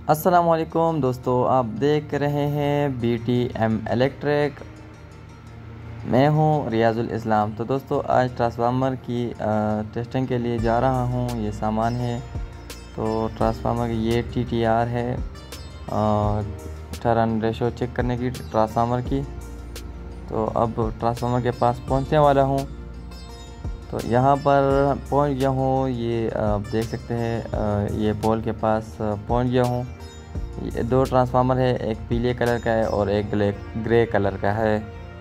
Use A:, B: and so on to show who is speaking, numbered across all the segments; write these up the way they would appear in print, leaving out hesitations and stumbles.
A: अस्सलामुअलैकुम दोस्तों, आप देख रहे हैं BTM इलेक्ट्रिक। मैं हूं रियाजुल इस्लाम। तो दोस्तों, आज ट्रांसफार्मर की टेस्टिंग के लिए जा रहा हूं। ये सामान है। तो ट्रांसफार्मर की ये TTR है, टर्न रेशो चेक करने की ट्रांसफार्मर की। तो अब ट्रांसफार्मर के पास पहुंचने वाला हूं। तो यहाँ पर पहुंच गया हूँ। ये आप देख सकते हैं, ये पोल के पास पहुंच गया हूँ। ये दो ट्रांसफार्मर है, एक पीले कलर का है और एक ग्रे कलर का है।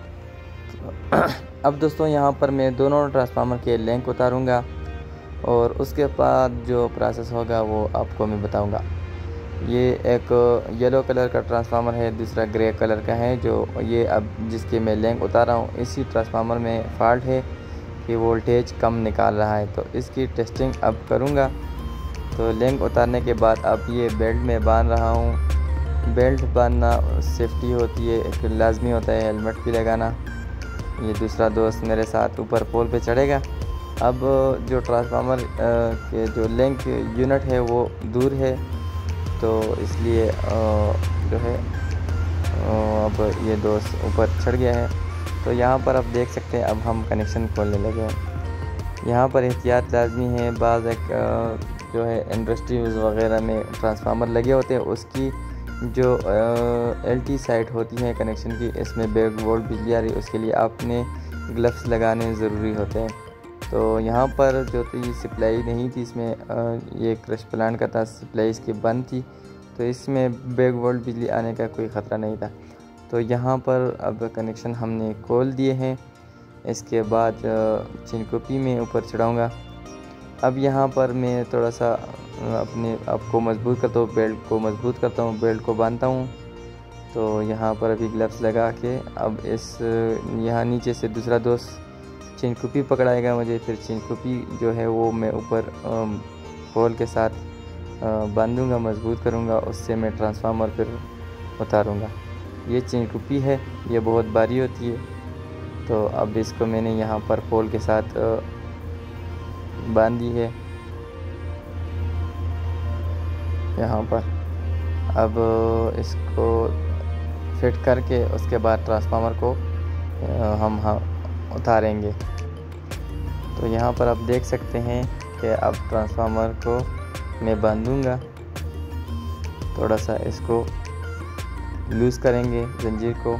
A: अब दोस्तों, यहाँ पर मैं दोनों ट्रांसफार्मर के लिंक उतारूँगा और उसके बाद जो प्रोसेस होगा वो आपको मैं बताऊँगा। ये एक येलो कलर का ट्रांसफार्मर है, दूसरा ग्रे कलर का है। जो ये अब जिसके मैं लिंक उतार रहा हूँ, इसी ट्रांसफार्मर में फॉल्ट है कि वोल्टेज कम निकाल रहा है। तो इसकी टेस्टिंग अब करूँगा। तो लिंक उतारने के बाद अब ये बेल्ट में बांध रहा हूँ। बेल्ट बांधना सेफ्टी होती है, एक लाजमी होता है, हेलमेट भी लगाना। ये दूसरा दोस्त मेरे साथ ऊपर पोल पे चढ़ेगा। अब जो ट्रांसफार्मर के जो लिंक यूनिट है वो दूर है, तो इसलिए जो है अब ये दोस्त ऊपर चढ़ गया है। तो यहाँ पर आप देख सकते हैं, अब हम कनेक्शन खोलने लगे हैं। यहाँ पर एहतियात लाजमी है। बाज़ एक जो है इंडस्ट्रीज़ वगैरह में ट्रांसफार्मर लगे होते हैं, उसकी जो LT साइट होती है कनेक्शन की, इसमें बैक वोल्ट बिजली आ रही है, उसके लिए आपने ग्लव्स लगाने ज़रूरी होते हैं। तो यहाँ पर जो थी सप्लाई नहीं थी, इसमें ये क्रश प्लांट का था, सप्लाई इसकी बंद थी, तो इसमें बैक वोल्ट बिजली आने का कोई ख़तरा नहीं था। तो यहाँ पर अब कनेक्शन हमने खोल दिए हैं। इसके बाद चिनकुपी में ऊपर चढ़ाऊँगा। अब यहाँ पर मैं थोड़ा सा अपने आप को मजबूत करता हूँ, बेल्ट को मजबूत करता हूँ, बेल्ट को बांधता हूँ। तो यहाँ पर अभी ग्लव्स लगा के अब इस यहाँ नीचे से दूसरा दोस्त चिनकुपी पकड़ाएगा मुझे। फिर चिनकुपी जो है वो मैं ऊपर पोल के साथ बांधूँगा, मजबूत करूँगा, उससे मैं ट्रांसफार्मर फिर उतारूँगा। ये चिनकुपी है, ये बहुत भारी होती है। तो अब इसको मैंने यहाँ पर पोल के साथ बांधी है यहाँ पर। अब इसको फिट करके उसके बाद ट्रांसफार्मर को हम उतारेंगे। तो यहाँ पर आप देख सकते हैं कि अब ट्रांसफार्मर को मैं बांधूँगा। थोड़ा सा इसको लूज़ करेंगे जंजीर को।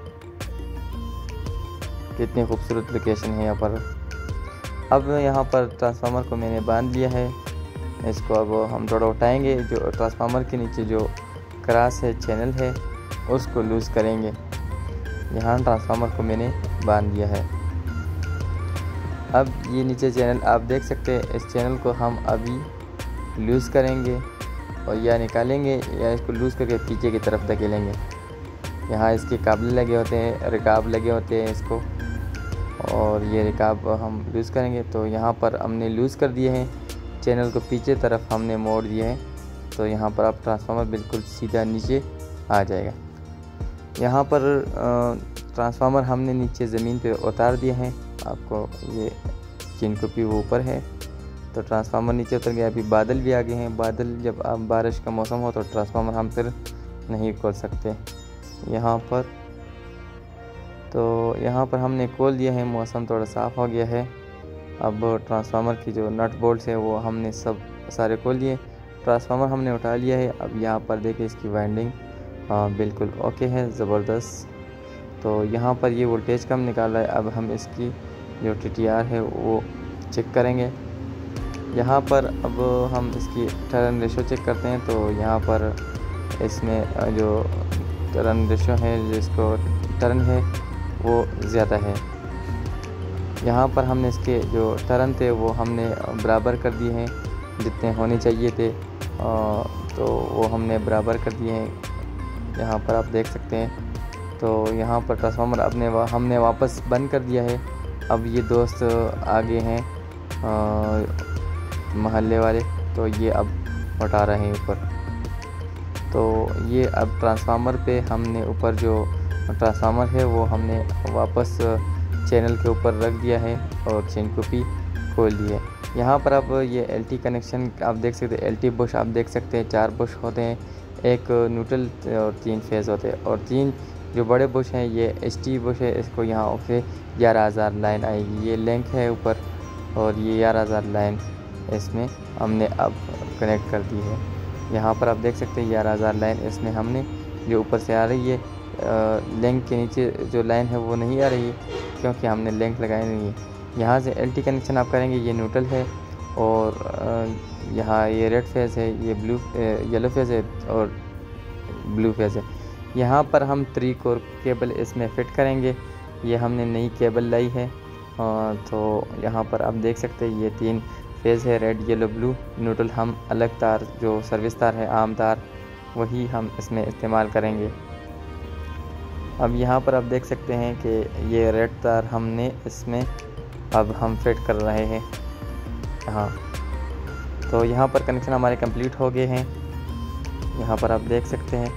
A: कितनी खूबसूरत लोकेशन है यहाँ पर। अब यहाँ पर ट्रांसफार्मर को मैंने बांध लिया है। इसको अब हम थोड़ा उठाएंगे। जो ट्रांसफार्मर के नीचे जो क्रॉस है, चैनल है, उसको लूज़ करेंगे। यहाँ ट्रांसफार्मर को मैंने बांध दिया है। अब ये नीचे चैनल आप देख सकते हैं, इस चैनल को हम अभी लूज़ करेंगे और या निकालेंगे या इसको लूज़ करके पीछे की तरफ धकेलेंगे। यहाँ इसके काबले लगे होते हैं, रिकाब लगे होते हैं इसको, और ये रिकाब हम लूज़ करेंगे। तो यहाँ पर हमने लूज़ कर दिए हैं, चैनल को पीछे तरफ हमने मोड़ दिए हैं। तो यहाँ पर अब ट्रांसफार्मर बिल्कुल सीधा नीचे आ जाएगा। यहाँ पर ट्रांसफार्मर हमने नीचे ज़मीन पे उतार दिए हैं। आपको ये चिनकुपी वो ऊपर है, तो ट्रांसफार्मर नीचे उतर गया। अभी बादल भी आ गए हैं। बादल जब अब बारिश का मौसम हो तो ट्रांसफार्मर हम फिर नहीं खोल सकते यहाँ पर। तो यहाँ पर हमने खोल दिया है, मौसम थोड़ा साफ़ हो गया है। अब ट्रांसफार्मर की जो नट बोल्ट्स है वो हमने सब सारे खोल दिए। ट्रांसफार्मर हमने उठा लिया है। अब यहाँ पर देखिए इसकी वाइंडिंग बिल्कुल ओके है, ज़बरदस्त। तो यहाँ पर ये वोल्टेज कम निकाल रहा है। अब हम इसकी जो TTR है वो चेक करेंगे। यहाँ पर अब हम इसकी टर्न रेशो चेक करते हैं। तो यहाँ पर इसमें जो टर्न रेशो है, जिसको टर्न है वो ज़्यादा है। यहाँ पर हमने इसके जो टर्न थे वो हमने बराबर कर दिए हैं, जितने होने चाहिए थे। तो वो हमने बराबर कर दिए हैं, यहाँ पर आप देख सकते हैं। तो यहाँ पर ट्रांसफार्मर हमने वापस बंद कर दिया है। अब ये दोस्त आगे हैं महल्ले वाले, तो ये अब उठा रहे हैं ऊपर। तो ये अब ट्रांसफार्मर पे हमने ऊपर जो ट्रांसफार्मर है वो हमने वापस चैनल के ऊपर रख दिया है और चिनकुपी खोल दी है। यहाँ पर अब ये LT कनेक्शन आप देख सकते हैं, LT बुश आप देख सकते हैं, 4 बुश होते हैं। एक न्यूट्रल और 3 फेज़ होते हैं। और 3 जो बड़े बुश हैं ये ST बुश है, इसको यहाँ से 11,000 लाइन आएगी। ये लिंक है ऊपर और ये 11,000 लाइन इसमें हमने अब कनेक्ट कर दी है। यहाँ पर आप देख सकते हैं 11,000 लाइन इसमें हमने जो ऊपर से आ रही है। लिंक के नीचे जो लाइन है वो नहीं आ रही है क्योंकि हमने लिंक लगाई नहीं है। यहाँ से LT कनेक्शन आप करेंगे, ये न्यूट्रल है और यहाँ ये रेड फेज़ है, ये येलो फेज़ है और ब्लू फेज़ है। यहाँ पर हम 3 कोर केबल इसमें फ़िट करेंगे। ये हमने नई केबल लाई है। तो यहाँ पर आप देख सकते हैं ये 3 फेज़ है, रेड येलो ब्लू। न्यूट्रल हम अलग तार जो सर्विस तार है, आम तार, वही हम इसमें इस्तेमाल करेंगे। अब यहाँ पर आप देख सकते हैं कि ये रेड तार हमने इसमें अब हम फिट कर रहे हैं। हाँ, तो यहाँ पर कनेक्शन हमारे कंप्लीट हो गए हैं। यहाँ पर आप देख सकते हैं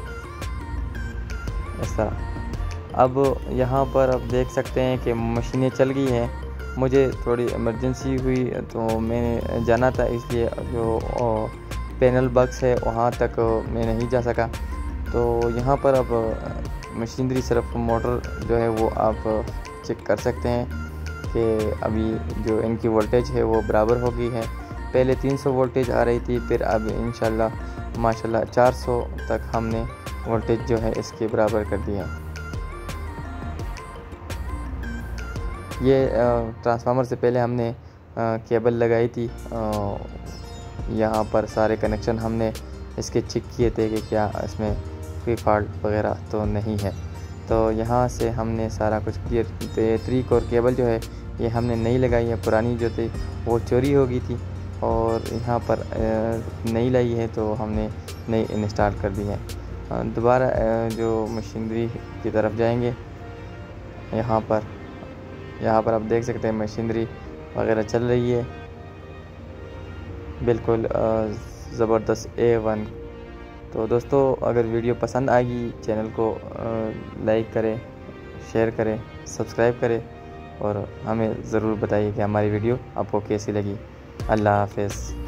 A: इस तरह। अब यहाँ पर आप देख सकते हैं कि मशीनें चल गई हैं। मुझे थोड़ी इमरजेंसी हुई तो मैंने जाना था, इसलिए जो पैनल बक्स है वहाँ तक मैं नहीं जा सका। तो यहाँ पर अब मशीनरी सिर्फ मोटर जो है वो आप चेक कर सकते हैं कि अभी जो इनकी वोल्टेज है वो बराबर हो गई है। पहले 300 वोल्टेज आ रही थी, फिर अब इंशाल्लाह माशाल्लाह 400 तक हमने वोल्टेज जो है इसके बराबर कर दिया। ये ट्रांसफार्मर से पहले हमने केबल लगाई थी। यहाँ पर सारे कनेक्शन हमने इसके चेक किए थे कि क्या इसमें कोई फॉल्ट वगैरह तो नहीं है। तो यहाँ से हमने सारा कुछ क्लियर। 3 कोर केबल जो है ये हमने नई लगाई है, पुरानी जो थी वो चोरी हो गई थी और यहाँ पर नई लाई है तो हमने नई इंस्टॉल कर दी है। दोबारा जो मशीनरी की तरफ जाएंगे, यहाँ पर आप देख सकते हैं मशीनरी वगैरह चल रही है बिल्कुल ज़बरदस्त A1। तो दोस्तों अगर वीडियो पसंद आएगी चैनल को लाइक करें, शेयर करें, सब्सक्राइब करें और हमें ज़रूर बताइए कि हमारी वीडियो आपको कैसी लगी। अल्लाह हाफ़िज़।